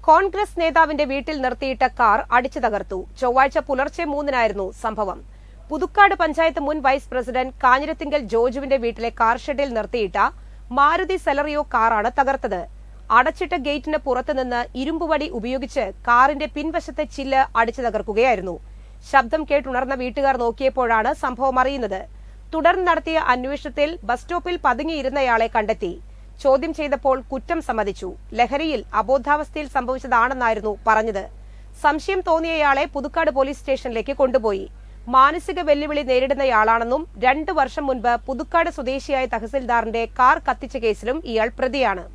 കോൺഗ്രസ് നേതാവിന്റെ വീട്ടിൽ നിർത്തിയിട്ട കാർ അടിച്ചു തകർത്തു. ചൊവ്വാഴ്ച പുലർച്ചെ 3-നായിരുന്നു സംഭവം. പുതുക്കാട് പഞ്ചായത്ത് മുൻ വൈസ് പ്രസിഡന്റ് കാഞ്ഞിരത്തിങ്കൽ ജോജുവിന്റെ വീട്ടിലെ കാർ ഷെഡിൽ നിർത്തിയിട്ട മാരുതി സെലറിയോ കാറാണ് തകർത്തത്. അടച്ചിട്ട ഗേറ്റിന് പുറത്തുനിന്ന് ഇരുമ്പുവടി ഉപയോഗിച്ച് കാറിന്റെ പിൻവശത്തെ ചില്ല് അടിച്ചു തകർക്കുകയായിരുന്നു. ശബ്ദം കേട്ടുണർന്ന വീട്ടുകാർ നോക്കിയപ്പോഴാണ് സംഭവം അറിയുന്നത്. തുടർന്ന് നടത്തിയ അന്വേഷണത്തിൽ ബസ് സ്റ്റോപ്പിൽ പതുങ്ങിയിരുന്നയാളെ കണ്ടെത്തി. ചോദ്യം ചെയ്തപ്പോൾ കുറ്റം സമ്മതിച്ചു. ലഹരിയിൽ അബോധാവസ്ഥയിൽ സംഭവിച്ചതാണെന്നായിരുന്നു പറഞ്ഞത്. സംശയം തോന്നിയയാളെ പുതുക്കാട് പോലീസ് സ്റ്റേഷനിലേക്ക് കൊണ്ടുപോയി. മാനസിക വെല്ലുവിളി നേരിടുന്നയാളാണെന്നും 2 വർഷം മുൻപ് പുതുക്കാട് സ്വദേശിയായ തഹസിൽദാറിന്റെ കാർ കത്തിച്ച കേസിലും ഇയാൾ പ്രതിയാണ്.